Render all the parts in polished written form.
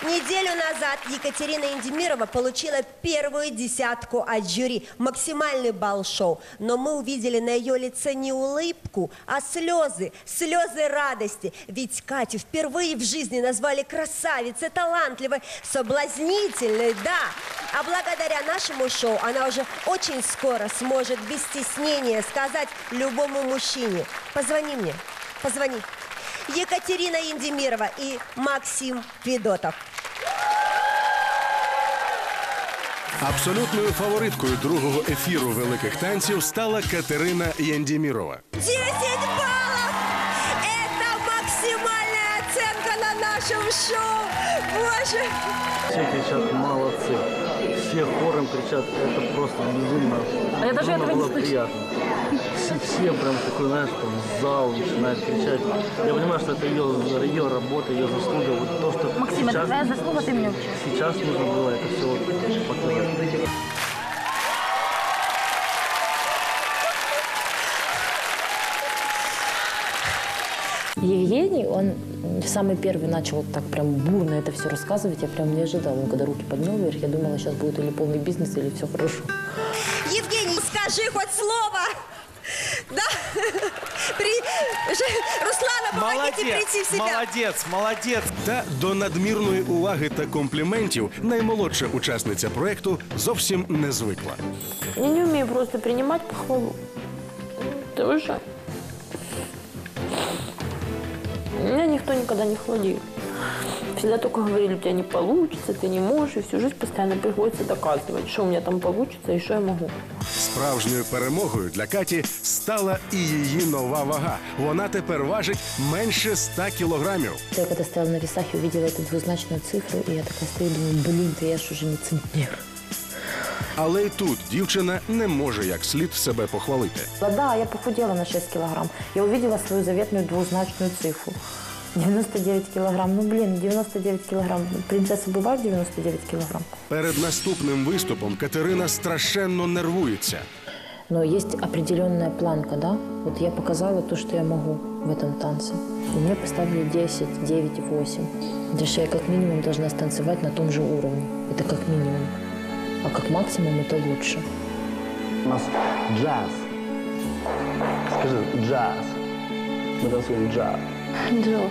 Неделю назад Екатерина Индемирова получила первую десятку от жюри. Максимальный балл шоу. Но мы увидели на ее лице не улыбку, а слезы. Слезы радости. Ведь Катю впервые в жизни назвали красавицей, талантливой, соблазнительной, да. А благодаря нашему шоу она уже очень скоро сможет без стеснения сказать любому мужчине: позвони мне, позвони. Екатерина Индемирова и Максим Федотов. Абсолютною фавориткою другого ефіру «Великих танців» стала Катерина Яндемірова. 10 баллов! Это максимальная оценка на нашем шоу! Боже! Все кричат «молодцы». Все хором кричат, это просто безумно. А я даже этого не слышала. Все прям такой, знаешь, там зал начинает кричать. Я понимаю, что это ее работа, ее заслуга. Вот то, что Максим, сейчас, это твоя заслуга, ты меня учишь. Сейчас нужно было это все показать. Евгений, он самый первый начал вот так прям бурно это все рассказывать. Я прям не ожидала. Он когда руки поднял вверх, я думала, сейчас будет или полный бизнес, или все хорошо. Евгений, скажи хоть слово! Да? Руслана, помогите прийти в себя. Молодець, молодець. Та до надмірної уваги та компліментів наймолодша учасниця проекту зовсім не звикла. Я не умею просто принимать похвалу. Тоже. Меня никто никогда не хвалил. Всегда только говорили: у тебя не получится, ты не можешь. И всю жизнь постоянно приходится доказывать, что у меня там получится и что я могу. Справжньою перемогою для Каті стала і її нова вага. Вона тепер важить менше 100 кілограмів. Я когда стояла на весах и увидела эту двузначную цифру, и я такая стою, думаю, блин, ты я ж уже не центнер. Але й тут дівчина не може як слід себе похвалити. Да, я похудела на 6 килограмм. Я увидела свою заветную двузначную цифру. 99 килограмм. Ну, блин, 99 килограмм. Принцессы бывают 99 килограмм. Перед наступним виступом Катерина страшенно нервується. Но есть определенная планка, да? Вот я показала то, что я могу в этом танце. И мне поставили 10, 9, 8. Даже я как минимум должна станцевать на том же уровне. Это как минимум. А как максимум это лучше. У нас джаз. Скажи, джаз. Мы танцуем джаз. Джоз.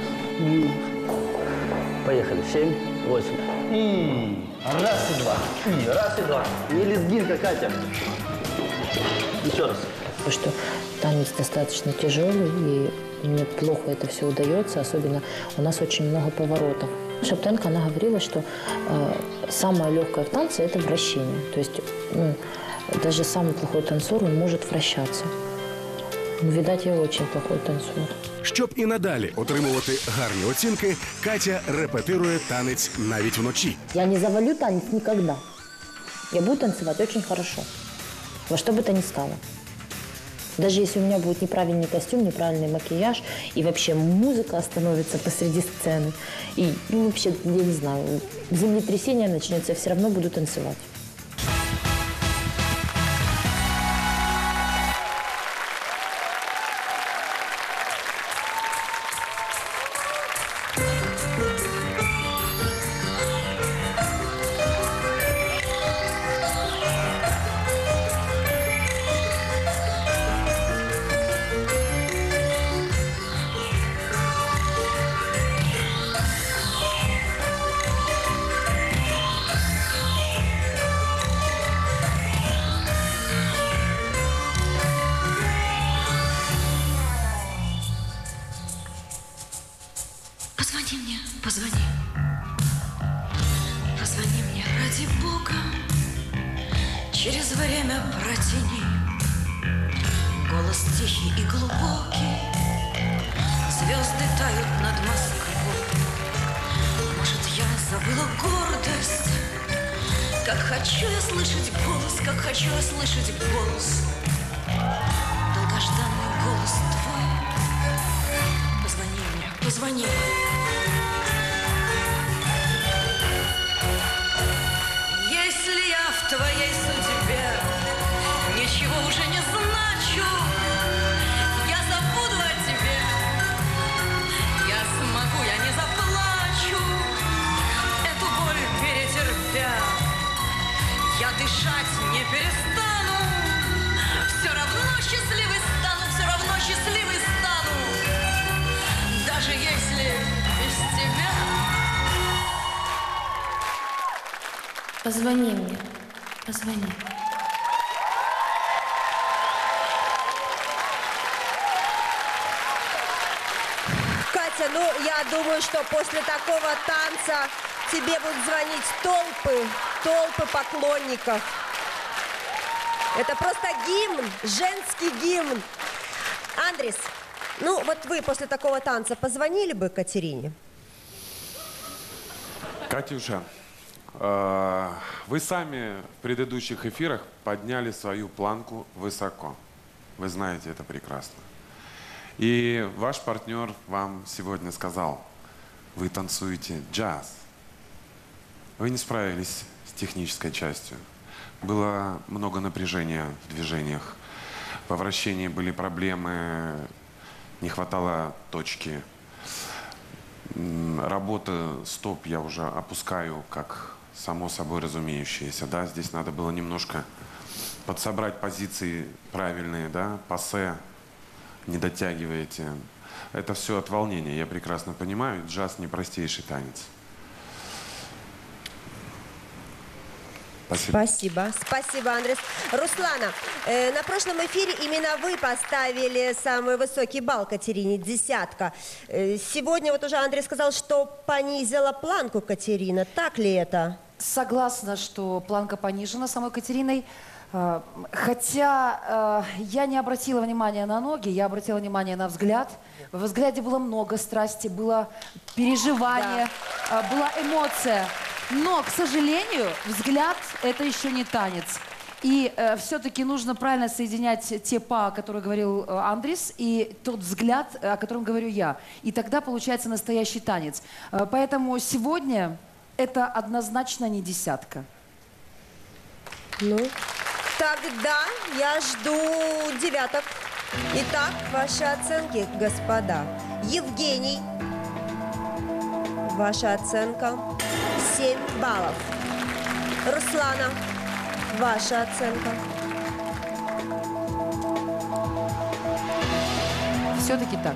Поехали. 7, 8. Раз и два. Раз и два. Не лезгинка, Катя. Еще раз. Потому что танец достаточно тяжелый, и мне плохо это все удается. Особенно у нас очень много поворотов. Шептенко, она говорила, что самое легкое в танце – это вращение. То есть даже самый плохой танцор, он может вращаться. Но, видать, я очень плохой танцор. Щоб і надалі отримувати гарні оцінки, Катя репетирує танець навіть вночі. Я не завалю танец никогда. Я буду танцевать очень хорошо. Во что бы то ни стало. Даже если у меня будет неправильный костюм, неправильный макияж, и вообще музыка остановится посреди сцены, и вообще, я не знаю, землетрясение начнется, я все равно буду танцевать. Позвони мне, позвони. Позвони мне, ради Бога. Через время протяни. Голос тихий и глубокий. Звезды тают над Москвой. Может, я забыла гордость. Как хочу я слышать голос, как хочу я слышать голос. Долгожданный голос твой. Позвони мне, позвони. Если я в твоей судьбе ничего уже не значу, я забуду о тебе. Я смогу, я не заплачу. Эту Позвони мне. Позвони. Катя, ну, я думаю, что после такого танца тебе будут звонить толпы поклонников. Это просто гимн, женский гимн. Андрис, ну, вот вы после такого танца позвонили бы Катерине? Катюша, вы сами в предыдущих эфирах подняли свою планку высоко. Вы знаете это прекрасно. И ваш партнер вам сегодня сказал, вы танцуете джаз. Вы не справились с технической частью. Было много напряжения в движениях. По вращении были проблемы, не хватало точки. Работа стоп я уже опускаю как само собой разумеющееся. Да? Здесь надо было немножко подсобрать позиции правильные, да? Пассе не дотягиваете. Это все от волнения, я прекрасно понимаю. Джаз непростейший танец. Спасибо. Спасибо. Спасибо, Андрес. Руслана, на прошлом эфире именно вы поставили самый высокий балл Катерине, 10. Сегодня вот уже Андрей сказал, что понизила планку Катерина. Так ли это? Согласна, что планка понижена самой Катериной. Хотя я не обратила внимания на ноги, я обратила внимание на взгляд. В взгляде было много страсти, было переживание, была эмоция. Но, к сожалению, взгляд – это еще не танец. И все-таки нужно правильно соединять те па, о которых говорил Андрис, и тот взгляд, о котором говорю я. И тогда получается настоящий танец. Поэтому сегодня это однозначно не 10. Ну, тогда я жду 9. Итак, ваши оценки, господа. Евгений, ваша оценка 7 баллов. Руслана, ваша оценка. Все-таки так.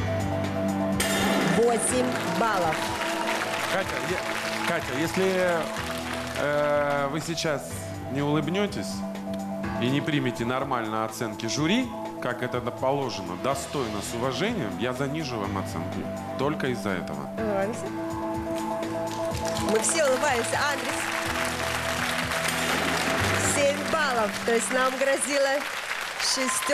8 баллов. Катя, если вы сейчас не улыбнетесь и не примете нормально оценки жюри, как это положено, достойно, с уважением, я занижу вам оценки. Только из-за этого. Улыбаемся. Мы все улыбаемся. Андрес. 7 баллов. То есть нам грозила 6.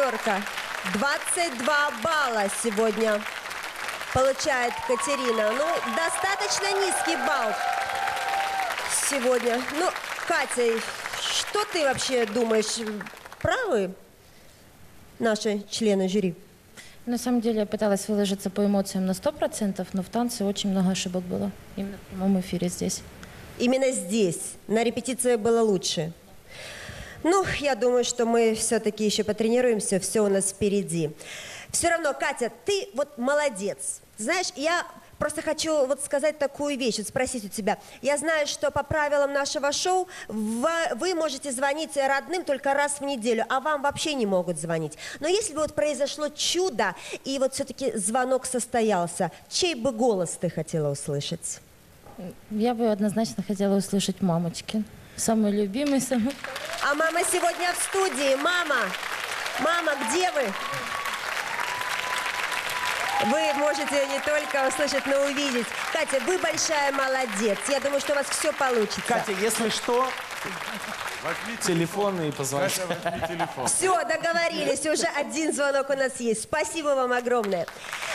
22 балла сегодня получает Катерина. Ну, достаточно низкий балл сегодня. Ну, Катя, что ты вообще думаешь? Правы наши члены жюри? На самом деле я пыталась выложиться по эмоциям на 100%, но в танце очень много ошибок было. Именно в прямом эфире здесь. Именно здесь. На репетиции было лучше. Ну, я думаю, что мы все-таки еще потренируемся, все у нас впереди. Все равно, Катя, ты вот молодец. Знаешь, я просто хочу вот сказать такую вещь, вот спросить у тебя. Я знаю, что по правилам нашего шоу вы можете звонить родным только раз в неделю, а вам вообще не могут звонить. Но если бы вот произошло чудо, и вот все-таки звонок состоялся, чей бы голос ты хотела услышать? Я бы однозначно хотела услышать мамочки. Самый любимый, самый... А мама сегодня в студии. Мама, где вы? Вы можете не только услышать, но и увидеть. Катя, вы большая молодец. Я думаю, что у вас все получится. Катя, если что, телефон и позвони. Все, договорились. Уже один звонок у нас есть. Спасибо вам огромное.